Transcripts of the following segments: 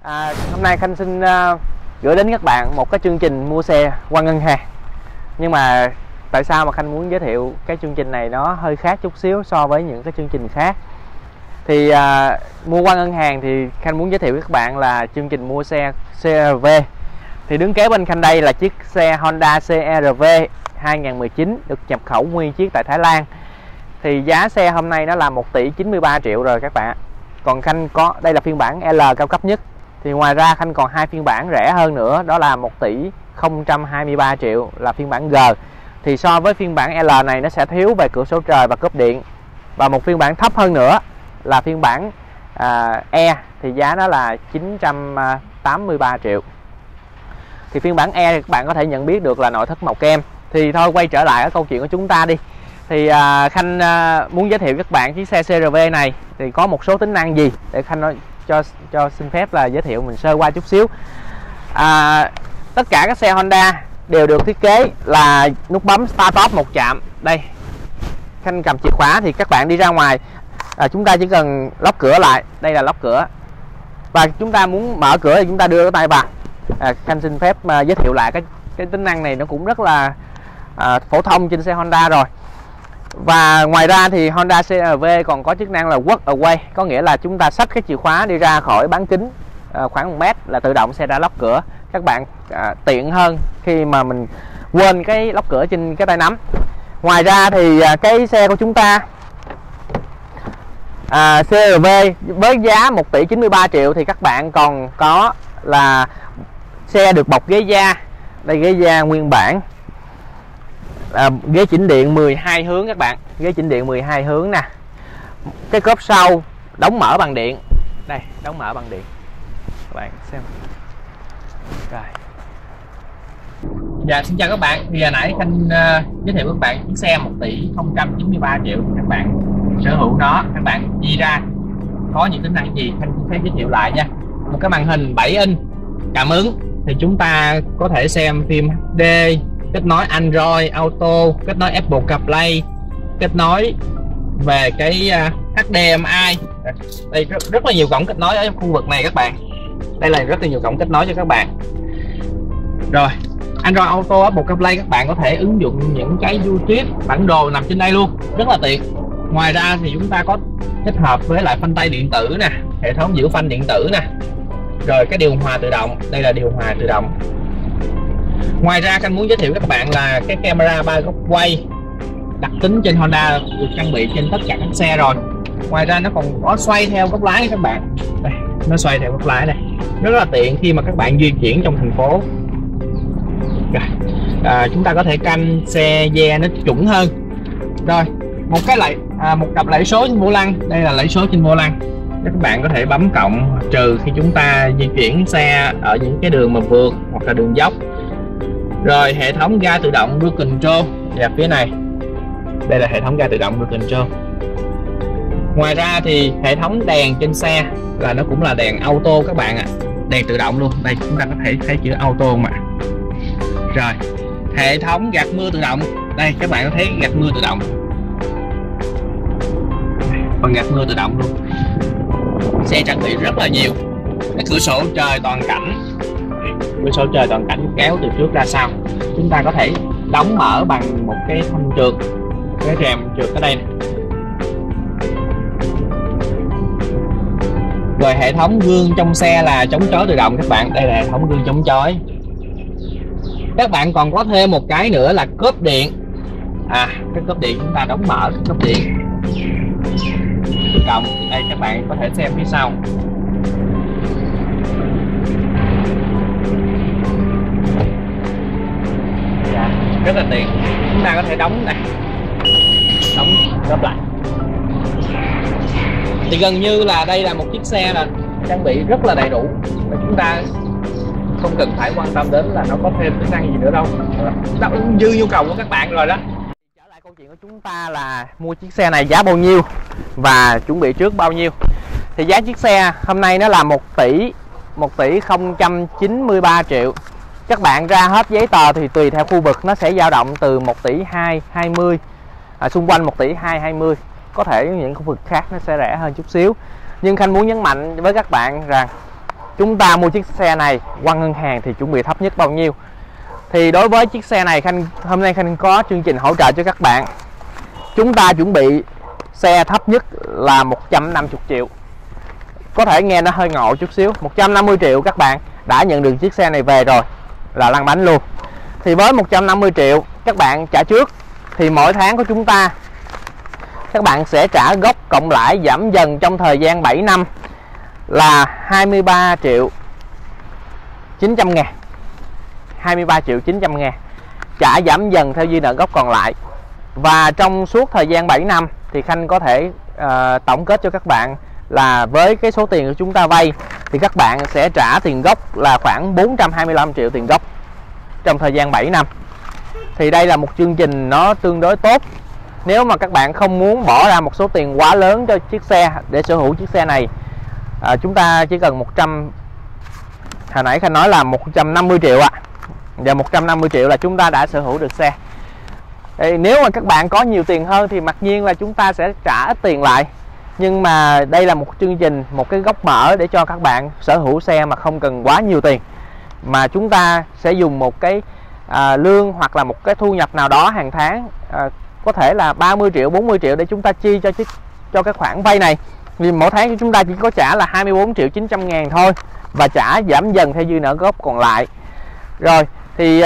Hôm nay Khanh xin gửi đến các bạn một cái chương trình mua xe qua ngân hàng. Nhưng mà tại sao mà Khanh muốn giới thiệu cái chương trình này nó hơi khác chút xíu so với những cái chương trình khác. Thì mua qua ngân hàng thì Khanh muốn giới thiệu với các bạn là chương trình mua xe CR-V. Thì đứng kế bên Khanh đây là chiếc xe Honda CR-V 2019 được nhập khẩu nguyên chiếc tại Thái Lan. Thì giá xe hôm nay nó là 1 tỷ 93 triệu rồi các bạn. Còn Khanh có đây là phiên bản L cao cấp nhất. Thì ngoài ra Khanh còn hai phiên bản rẻ hơn nữa, đó là 1 tỷ 023 triệu là phiên bản G. Thì so với phiên bản L này nó sẽ thiếu về cửa sổ trời và cốp điện. Và một phiên bản thấp hơn nữa là phiên bản E thì giá nó là 983 triệu. Thì phiên bản E thì các bạn có thể nhận biết được là nội thất màu kem. Thì thôi quay trở lại cái câu chuyện của chúng ta đi. Thì Khanh muốn giới thiệu các bạn chiếc xe CR-V này thì có một số tính năng gì để Khanh nói cho xin phép là giới thiệu mình sơ qua chút xíu. Tất cả các xe Honda đều được thiết kế là nút bấm Start Stop một chạm. Đây, Khanh cầm chìa khóa thì các bạn đi ra ngoài, chúng ta chỉ cần lóc cửa lại. Đây là lóc cửa. Và chúng ta muốn mở cửa thì chúng ta đưa cái tay vào. Khanh xin phép giới thiệu lại cái tính năng này, nó cũng rất là phổ thông trên xe Honda rồi. Và ngoài ra thì Honda CR-V còn có chức năng là Walk Away, có nghĩa là chúng ta xách cái chìa khóa đi ra khỏi bán kính khoảng 1 mét là tự động xe đã lóc cửa. Các bạn tiện hơn khi mà mình quên cái lóc cửa trên cái tay nắm. Ngoài ra thì cái xe của chúng ta CR-V với giá 1 tỷ 93 triệu thì các bạn còn có là xe được bọc ghế da. Đây ghế da nguyên bản, ghế chỉnh điện 12 hướng các bạn, ghế chỉnh điện 12 hướng nè. Cái cốp sau đóng mở bằng điện. Đây, đóng mở bằng điện. Các bạn xem. Rồi. Dạ xin chào các bạn. Thì hồi nãy Khanh giới thiệu với các bạn chiếc xe 1 tỷ 093 triệu các bạn sở hữu nó. Các bạn đi ra có những tính năng gì Khanh sẽ giới thiệu lại nha. Một cái màn hình 7 inch cảm ứng thì chúng ta có thể xem phim HD, kết nối Android Auto, kết nối Apple CarPlay, kết nối về cái HDMI. Đây rất là nhiều cổng kết nối ở khu vực này các bạn. Đây là rất là nhiều cổng kết nối cho các bạn. Rồi, Android Auto, Apple CarPlay các bạn có thể ứng dụng những cái YouTube, bản đồ nằm trên đây luôn, rất là tiện. Ngoài ra thì chúng ta có kết hợp với lại phanh tay điện tử nè, hệ thống giữ phanh điện tử nè. Rồi cái điều hòa tự động, đây là điều hòa tự động. Ngoài ra Khanh muốn giới thiệu các bạn là cái camera 3 góc quay đặc tính trên Honda được trang bị trên tất cả các xe rồi. Ngoài ra nó còn có xoay theo góc lái các bạn. Đây, nó xoay theo góc lái này, rất là tiện khi mà các bạn di chuyển trong thành phố. Chúng ta có thể canh xe ve nó chuẩn hơn. Rồi một cặp lẫy số trên vô lăng. Đây là lẫy số trên vô lăng. Các bạn có thể bấm cộng trừ khi chúng ta di chuyển xe ở những cái đường mà vượt hoặc là đường dốc. Rồi hệ thống ga tự động Cruise Control ở phía này. Đây là hệ thống ga tự động Cruise Control. Ngoài ra thì hệ thống đèn trên xe là nó cũng là đèn auto các bạn ạ. Đèn tự động luôn. Đây chúng ta có thể thấy chữ auto mà. Rồi hệ thống gạt mưa tự động. Đây các bạn có thấy gạt mưa tự động. Phần gạt mưa tự động luôn. Xe trang bị rất là nhiều. Cái cửa sổ trời toàn cảnh. Cửa sổ trời toàn cảnh kéo từ trước ra sau. Chúng ta có thể đóng mở bằng một cái thanh trượt, cái rèm trượt ở đây này. Rồi hệ thống gương trong xe là chống chói tự động các bạn. Đây là hệ thống gương chống chói. Các bạn còn có thêm một cái nữa là cốp điện. Cái cốp điện chúng ta đóng mở cái cốp điện tự động. Đây các bạn có thể xem phía sau. Rất là tiện. Chúng ta có thể đóng này, đóng gấp lại. Thì gần như là đây là một chiếc xe là trang bị rất là đầy đủ và chúng ta không cần phải quan tâm đến là nó có thêm tính năng gì nữa đâu, đáp ứng dư nhu cầu của các bạn rồi đó. Trở lại câu chuyện của chúng ta là mua chiếc xe này giá bao nhiêu và chuẩn bị trước bao nhiêu. Thì giá chiếc xe hôm nay nó là 1 tỷ 093 triệu. Các bạn ra hết giấy tờ thì tùy theo khu vực nó sẽ dao động từ 1 tỷ 220, xung quanh 1 tỷ 220. Có thể những khu vực khác nó sẽ rẻ hơn chút xíu. Nhưng Khanh muốn nhấn mạnh với các bạn rằng chúng ta mua chiếc xe này qua ngân hàng thì chuẩn bị thấp nhất bao nhiêu. Thì đối với chiếc xe này hôm nay Khanh có chương trình hỗ trợ cho các bạn. Chúng ta chuẩn bị xe thấp nhất là 150 triệu. Có thể nghe nó hơi ngộ chút xíu, 150 triệu các bạn đã nhận được chiếc xe này về rồi, là lăn bánh luôn. Thì với 150 triệu các bạn trả trước thì mỗi tháng của chúng ta các bạn sẽ trả gốc cộng lãi giảm dần trong thời gian 7 năm là 23 triệu 900 ngàn. 23 triệu 900 ngàn trả giảm dần theo dư nợ gốc còn lại. Và trong suốt thời gian 7 năm thì Khanh có thể tổng kết cho các bạn là với cái số tiền của chúng ta vay thì các bạn sẽ trả tiền gốc là khoảng 425 triệu tiền gốc trong thời gian 7 năm. Thì đây là một chương trình nó tương đối tốt. Nếu mà các bạn không muốn bỏ ra một số tiền quá lớn cho chiếc xe để sở hữu chiếc xe này, chúng ta chỉ cần 100, hồi nãy Khanh nói là 150 triệu ạ. Và 150 triệu là chúng ta đã sở hữu được xe. Nếu mà các bạn có nhiều tiền hơn thì mặc nhiên là chúng ta sẽ trả ít tiền lại. Nhưng mà đây là một chương trình, một cái góc mở để cho các bạn sở hữu xe mà không cần quá nhiều tiền. Mà chúng ta sẽ dùng một cái lương hoặc là một cái thu nhập nào đó hàng tháng, có thể là 30 triệu, 40 triệu để chúng ta chi cho cái khoản vay này. Vì mỗi tháng chúng ta chỉ có trả là 24 triệu 900 ngàn thôi. Và trả giảm dần theo dư nợ gốc còn lại. Rồi thì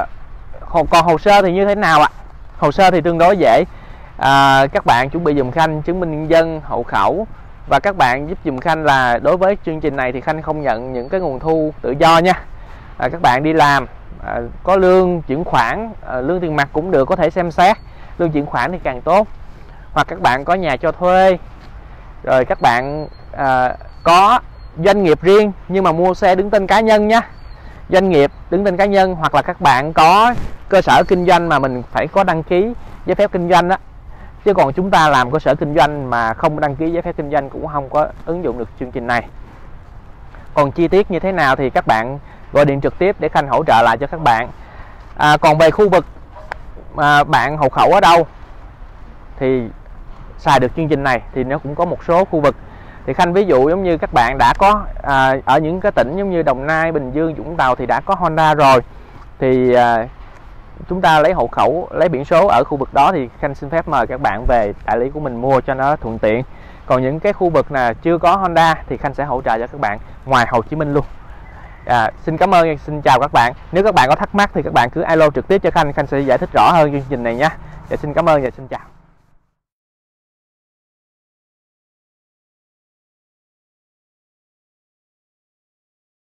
còn hồ sơ thì như thế nào ạ? Hồ sơ thì tương đối dễ. Các bạn chuẩn bị dùm Khanh chứng minh nhân dân, hộ khẩu. Và các bạn giúp dùm Khanh là đối với chương trình này thì Khanh không nhận những cái nguồn thu tự do nha. Các bạn đi làm có lương chuyển khoản, lương tiền mặt cũng được, có thể xem xét. Lương chuyển khoản thì càng tốt. Hoặc các bạn có nhà cho thuê, rồi các bạn có doanh nghiệp riêng nhưng mà mua xe đứng tên cá nhân nhé. Doanh nghiệp đứng tên cá nhân, hoặc là các bạn có cơ sở kinh doanh mà mình phải có đăng ký giấy phép kinh doanh đó. Chứ còn chúng ta làm cơ sở kinh doanh mà không đăng ký giấy phép kinh doanh cũng không có ứng dụng được chương trình này. Còn chi tiết như thế nào thì các bạn gọi điện trực tiếp để Khanh hỗ trợ lại cho các bạn. Còn về khu vực bạn hộ khẩu ở đâu thì xài được chương trình này thì nó cũng có một số khu vực. Thì Khanh ví dụ giống như các bạn đã có ở những cái tỉnh giống như Đồng Nai, Bình Dương, Vũng Tàu thì đã có Honda rồi. Thì chúng ta lấy hộ khẩu, lấy biển số ở khu vực đó thì Khanh xin phép mời các bạn về đại lý của mình mua cho nó thuận tiện. Còn những cái khu vực nào chưa có Honda thì Khanh sẽ hỗ trợ cho các bạn ngoài Hồ Chí Minh luôn. Xin cảm ơn, xin chào các bạn. Nếu các bạn có thắc mắc thì các bạn cứ alo trực tiếp cho Khanh sẽ giải thích rõ hơn chương trình này nhé. Xin cảm ơn và xin chào.